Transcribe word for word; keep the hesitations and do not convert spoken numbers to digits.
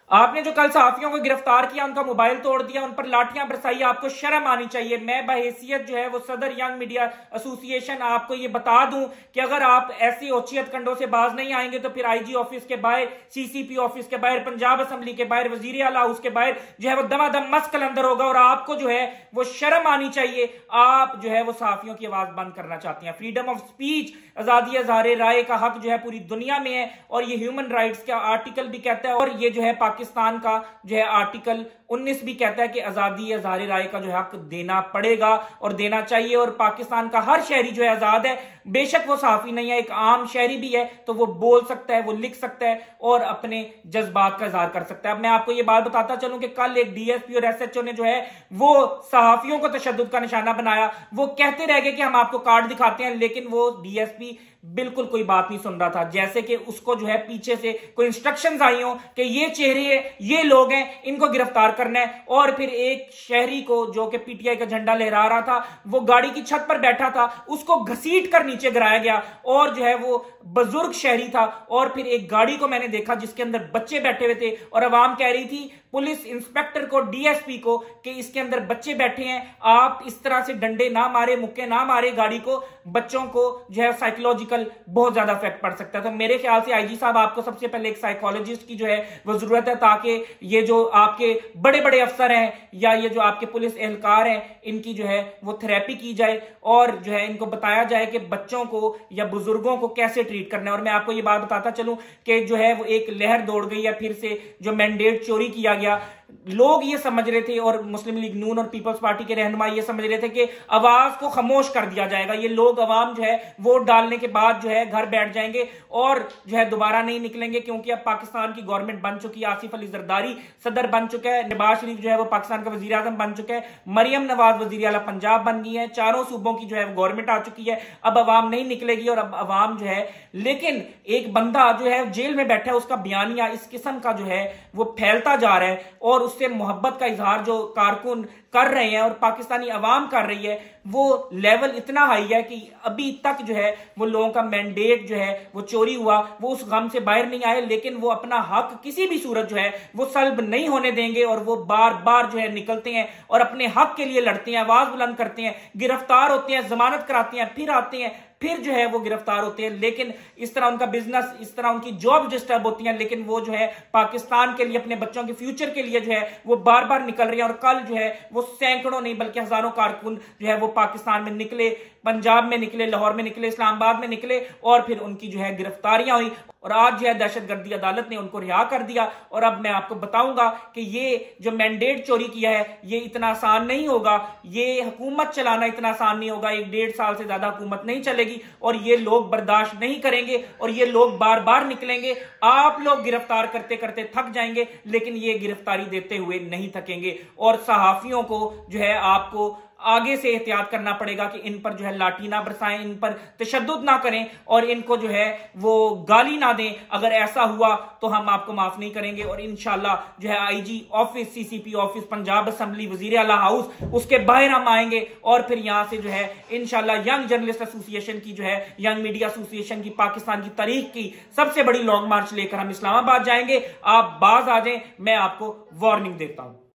आपने जो कल सहाफियों को गिरफ्तार किया, उनका मोबाइल तोड़ दिया, उन पर लाठियां बरसाई, आपको शर्म आनी चाहिए। मैं बहैसियत जो है वो सदर यंग मीडिया एसोसिएशन आपको ये बता दूं कि अगर आप ऐसी ओछियत कंडों से बाज नहीं आएंगे तो फिर आईजी ऑफिस के बाहर, सीसीपी ऑफिस के बाहर, पंजाब असेंबली के बाहर, वजीर आला हाउस के बाहर जो है वो दमादम मस्त कलंदर होगा और आपको जो है वो शर्म आनी चाहिए। आप जो है वो सहाफियों की आवाज बंद करना चाहते हैं। फ्रीडम ऑफ स्पीच, आजादी इज़हार राय का हक जो है पूरी दुनिया में है और ये ह्यूमन राइट्स का आर्टिकल भी कहता है और ये जो है पाकिस्तान का जो है आर्टिकल उन्नीस भी कहता है कि आजादी इज़हार राय का जो हक देना पड़ेगा और देना चाहिए। और पाकिस्तान का हर शहरी जो है आजाद है, बेशक वो सहाफी नहीं है, एक आम शहरी भी है, तो वो बोल सकता है, वो लिख सकता है और अपने जज्बात का इजहार कर सकता है। अब मैं आपको ये बात बताता चलूं कि कल एक डीएसपी और एसएचओ ने जो है वो सहाफियों को तशद्दुद का निशाना बनाया। वो कहते रह गए कि हम आपको कार्ड दिखाते हैं, लेकिन वो डीएसपी बिल्कुल कोई बात नहीं सुन रहा था, जैसे कि उसको जो है पीछे से कोई इंस्ट्रक्शंस आई हो कि ये चेहरे हैं, ये लोग हैं, इनको गिरफ्तार करना है। और फिर एक शहरी को जो कि पीटीआई का झंडा लहरा रहा था, वो गाड़ी की छत पर बैठा था, उसको घसीट कर नीचे गिराया गया और जो है वो बुजुर्ग शहरी था। और फिर एक गाड़ी को मैंने देखा जिसके अंदर बच्चे बैठे हुए थे और अवाम कह रही थी पुलिस इंस्पेक्टर को, डीएसपी को, कि इसके अंदर बच्चे बैठे हैं, आप इस तरह से डंडे ना मारे, मुक्के ना मारे गाड़ी को, बच्चों को जो है साइकोलॉजिकल बहुत ज्यादा इफेक्ट पड़ सकता है। तो मेरे ख्याल से आईजी साहब आपको सबसे पहले एक साइकोलॉजिस्ट की जो है वो जरूरत है, ताकि ये जो आपके बड़े बड़े अफसर हैं या ये जो आपके पुलिस एहलकार हैं, इनकी जो है वो थेरेपी की जाए और जो है इनको बताया जाए कि बच्चों को या बुजुर्गों को कैसे ट्रीट करना है। और मैं आपको ये बात बताता चलूं कि जो है वो एक लहर दौड़ गई है फिर से, जो मैंडेट चोरी किया गया। लोग ये समझ रहे थे और मुस्लिम लीग नून और पीपल्स पार्टी के रहनुमा ये समझ रहे थे कि आवाज को खामोश कर दिया जाएगा, ये लोग अवाम जो है वोट डालने के बाद जो है घर बैठ जाएंगे और जो है दोबारा नहीं निकलेंगे, क्योंकि अब पाकिस्तान की गवर्नमेंट बन चुकी है। आसिफ अली जरदारी सदर बन चुका है, नवाज शरीफ जो है वो पाकिस्तान का वजीर आजम बन चुका है, मरियम नवाज वजीर आला पंजाब बन गई है, चारों सूबों की जो है गवर्नमेंट आ चुकी है। अब अवाम नहीं निकलेगी और अब अवाम जो है, लेकिन एक बंदा जो है जेल में बैठा है, उसका बयानिया इस किस्म का जो है वो फैलता जा रहा है और उससे मोहब्बत का इजहार जो कारकुन कर रहे हैं और पाकिस्तानी अवाम कर रही है, वो लेवल इतना हाई है कि अभी तक जो है वो लोगों का मैंडेट जो है वो चोरी हुआ, वो उस गम से बाहर नहीं आए, लेकिन वो अपना हक किसी भी सूरत जो है वो सल्ब नहीं होने देंगे और वो बार बार जो है निकलते हैं और अपने हक के लिए लड़ते हैं, आवाज बुलंद करते हैं, गिरफ्तार होते हैं, जमानत कराते हैं, फिर आते हैं, फिर जो है वो गिरफ्तार होते हैं। लेकिन इस तरह उनका बिजनेस, इस तरह उनकी जॉब डिस्टर्ब होती है, लेकिन वो जो है पाकिस्तान के लिए, अपने बच्चों के फ्यूचर के लिए जो है वो बार बार निकल रहे हैं। और कल जो है वो सैकड़ों नहीं बल्कि हजारों कारकुन जो है वो पाकिस्तान में निकले, पंजाब में निकले, लाहौर में निकले, इस्लामाबाद में निकले और फिर उनकी जो है गिरफ्तारियां हुई और आज जो है दहशतगर्दी अदालत ने उनको रिहा कर दिया। और अब मैं आपको बताऊंगा कि ये जो मैंडेट चोरी किया है ये इतना आसान नहीं होगा, ये हुकूमत चलाना इतना आसान नहीं होगा, एक डेढ़ साल से ज्यादा हुकूमत नहीं चलेगी और ये लोग बर्दाश्त नहीं करेंगे और ये लोग बार बार निकलेंगे। आप लोग गिरफ्तार करते करते थक जाएंगे, लेकिन ये गिरफ्तारी देते हुए नहीं थकेंगे। और सहाफियों को जो है आपको आगे से एहतियात करना पड़ेगा कि इन पर जो है लाठी ना बरसाएं, इन पर तशद्दुद ना करें और इनको जो है वो गाली ना दें। अगर ऐसा हुआ तो हम आपको माफ नहीं करेंगे और इंशाल्लाह जो है IG office, CCP office, Punjab assembly, वजीर आला हाउस, उसके बाहर हम आएंगे और फिर यहां से जो है इंशाल्लाह यंग जर्नलिस्ट एसोसिएशन की जो है, यंग मीडिया एसोसिएशन की, पाकिस्तान की तारीख की सबसे बड़ी लॉन्ग मार्च लेकर हम इस्लामाबाद जाएंगे। आप बाज आ जाएं, मैं आपको वार्निंग देता हूं।